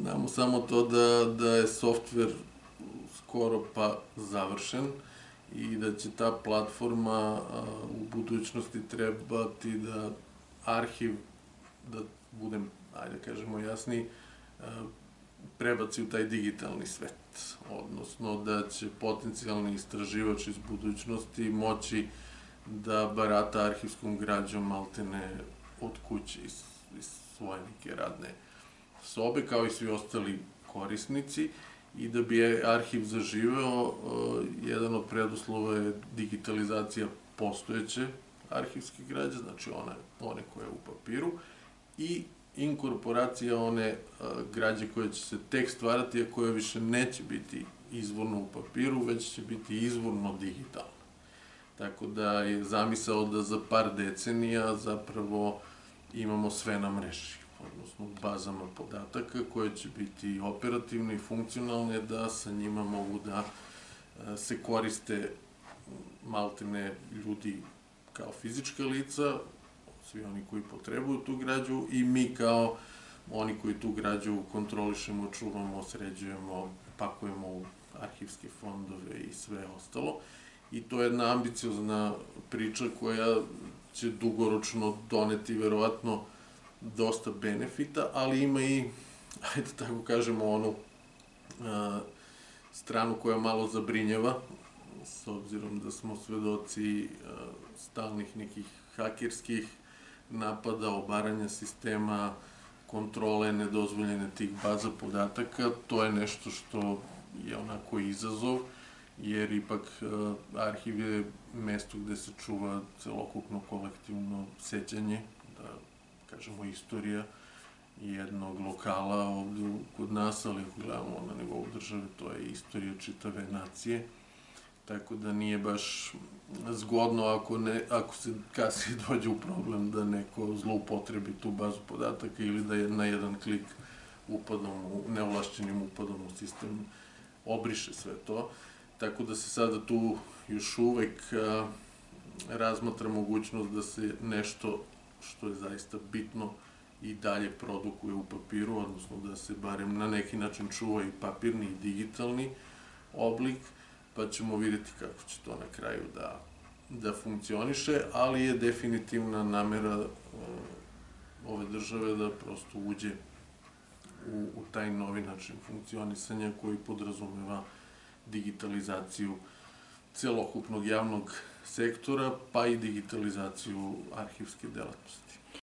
Znamo samo to da je softver skoro pa završen i da će ta platforma u budućnosti trebati da arhiv, da budem, ajde kažemo jasniji, prebaci u taj digitalni svet. Odnosno da će potencijalni istraživač iz budućnosti moći da barata arhivskom građom maltene od kuće iz svoje neke radne sobe, kao i svi ostali korisnici, i da bi arhiv zaživeo, jedan od preduslova je digitalizacija postojeće arhivske građe, znači one koje je u papiru, i inkorporacija one građe koje će se tek stvarati, a koje više neće biti izvorno u papiru, već će biti izvorno digitalno. Tako da je zamisao da za par decenija zapravo imamo sve na mreži, odnosno bazama podataka koje će biti operativne i funkcionalne, da sa njima mogu da se koriste maltene ljudi kao fizička lica, svi oni koji potrebuju tu građu, i mi kao oni koji tu građu kontrolišemo, čuvamo, sređujemo, pakujemo u arhivske fondove i sve ostalo. I to je jedna ambiciozna priča koja će dugoročno doneti verovatno dosta benefita, ali ima i, ajde tako kažemo, onu stranu koja malo zabrinjava, s obzirom da smo svedoci stalnih nekih hakerskih napada, obaranja sistema, kontrole nedozvoljene tih baza podataka. To je nešto što je onako izazov, jer ipak arhiv je mesto gde se čuva celokupno kolektivno sećanje, da kažemo istorija jednog lokala ovde kod nas, ali ako gledamo na nivou države, to je istorija čitave nacije. Tako da nije baš zgodno ako se kasnije dođe u problem da neko zloupotrebi tu bazu podataka ili da na jedan klik neovlašćenim upadom u sistem obriše sve to. Tako da se sada tu još uvek razmatra mogućnost da se nešto što je zaista bitno i dalje produkuje u papiru, odnosno da se barem na neki način čuva i papirni i digitalni oblik, pa ćemo vidjeti kako će to na kraju da funkcioniše, ali je definitivna namera ove države da prosto uđe u taj novi način funkcionisanja koji podrazumeva digitalizaciju celokupnog javnog sektora, pa i digitalizaciju arhivske delatnosti.